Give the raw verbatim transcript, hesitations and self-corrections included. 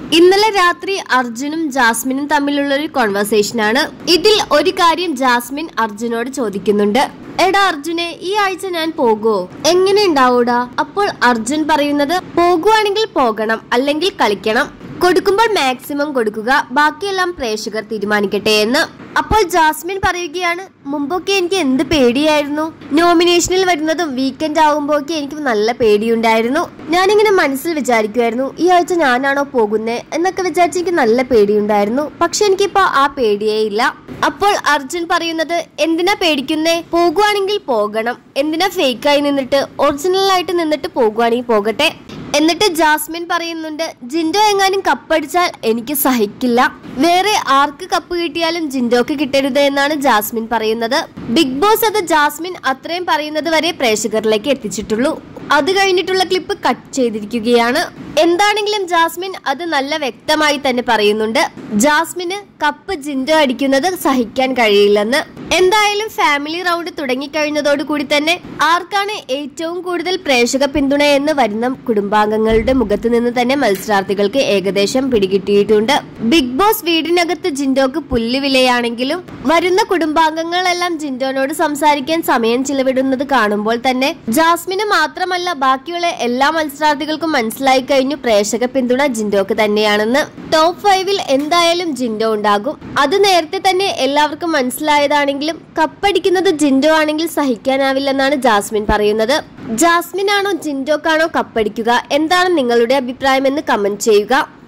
ഇന്നലെ രാത്രി അർജുനും ജാസ്മിനും തമ്മിലുള്ള ഒരു കോൺവെർസേഷൻ ആണ്. ഇതിൽ ഒരു കാര്യം ജാസ്മിൻ അർജുനോട് ചോദിക്കുന്നുണ്ട്. എടാ അർജുനെ, ഈ ആഴ്ച ഞാൻ പോകുമോ? എങ്ങനെ ഉണ്ടാവൂടാ? അപ്പോൾ അർജുൻ പറയുന്നത്, പോകുവാണെങ്കിൽ പോകണം, അല്ലെങ്കിൽ കളിക്കണം. കൊടുക്കുമ്പോൾ മാക്സിമം കൊടുക്കുക, ബാക്കിയെല്ലാം പ്രേക്ഷകർ തീരുമാനിക്കട്ടെ എന്ന്. അപ്പോൾ ജാസ്മിൻ പറയുകയാണ്, മുമ്പൊക്കെ എനിക്ക് എന്ത് പേടിയായിരുന്നു. നോമിനേഷനിൽ വരുന്നതും വീക്കെൻഡ് ആകുമ്പോഴൊക്കെ എനിക്ക് നല്ല പേടിയുണ്ടായിരുന്നു. ഞാനിങ്ങനെ മനസ്സിൽ വിചാരിക്കുമായിരുന്നു, ഈ ആഴ്ച ഞാനാണോ പോകുന്നേ എന്നൊക്കെ വിചാരിച്ച് എനിക്ക് നല്ല പേടിയുണ്ടായിരുന്നു. പക്ഷെ എനിക്കിപ്പോ ആ പേടിയേ ഇല്ല. അപ്പോൾ അർജുൻ പറയുന്നത്, എന്തിനാ പേടിക്കുന്നേ? പോകുവാണെങ്കിൽ പോകണം. എന്തിനാ ഫേക്കായി നിന്നിട്ട് ഒറിജിനൽ ആയിട്ട് നിന്നിട്ട് പോകുവാണെങ്കിൽ പോകട്ടെ. എന്നിട്ട് ജാസ്മിൻ പറയുന്നുണ്ട്, ജിൻഡോ എങ്ങാനും കപ്പടിച്ചാൽ എനിക്ക് സഹിക്കില്ല. വേറെ ആർക്ക് കപ്പ് കിട്ടിയാലും ജിൻഡോക്ക് കിട്ടരുത് എന്നാണ് ജാസ്മിൻ പറയുന്നത്. ബിഗ് ബോസ് അത് ജാസ്മിൻ അത്രയും പറയുന്നത് വരെ പ്രേക്ഷകരിലേക്ക് എത്തിച്ചിട്ടുള്ളൂ. അത് കഴിഞ്ഞിട്ടുള്ള ക്ലിപ്പ് കട്ട് ചെയ്തിരിക്കുകയാണ്. എന്താണെങ്കിലും ജാസ്മിൻ അത് നല്ല വ്യക്തമായി തന്നെ പറയുന്നുണ്ട്. ജാസ്മിന് കപ്പ് ജിൻഡോ അടിക്കുന്നത് സഹിക്കാൻ കഴിയില്ലെന്ന്. എന്തായാലും ഫാമിലി റൗണ്ട് തുടങ്ങിക്കഴിഞ്ഞതോടു കൂടി തന്നെ ആർക്കാണ് ഏറ്റവും കൂടുതൽ പ്രേക്ഷക പിന്തുണ എന്ന് വരുന്ന കുടുംബാംഗങ്ങളുടെ മുഖത്ത് നിന്ന് തന്നെ മത്സരാർത്ഥികൾക്ക് ഏകദേശം പിടികിട്ടിയിട്ടുണ്ട്. ബിഗ് ബോസ് വീടിനകത്ത് ജിൻഡോക്ക് പുല്ലുവിലയാണെങ്കിലും വരുന്ന കുടുംബാംഗങ്ങളെല്ലാം ജിൻഡോനോട് സംസാരിക്കാൻ സമയം ചിലവിടുന്നത് കാണുമ്പോൾ തന്നെ ജാസ്മിന് മാത്രമല്ല ബാക്കിയുള്ള എല്ലാ മത്സരാർത്ഥികൾക്കും മനസ്സിലായി കഴിഞ്ഞു പ്രേക്ഷക പിന്തുണ ജിൻഡോക്ക് തന്നെയാണെന്ന്. ടോപ്പ് ഫൈവിൽ എന്തായാലും ജിൻഡോ ഉണ്ടാകും. അത് നേരത്തെ തന്നെ എല്ലാവർക്കും മനസ്സിലായതാണെങ്കിലും കപ്പടിക്കുന്നത് ജിൻഡോ ആണെങ്കിൽ സഹിക്കാനാവില്ലെന്നാണ് ജാസ്മിൻ പറയുന്നത്. ജാസ്മിൻ ആണോ ജിൻഡോക്കാണോ കപ്പടിക്കുക? എന്താണ് നിങ്ങളുടെ അഭിപ്രായം എന്ന് കമന്റ് ചെയ്യുക.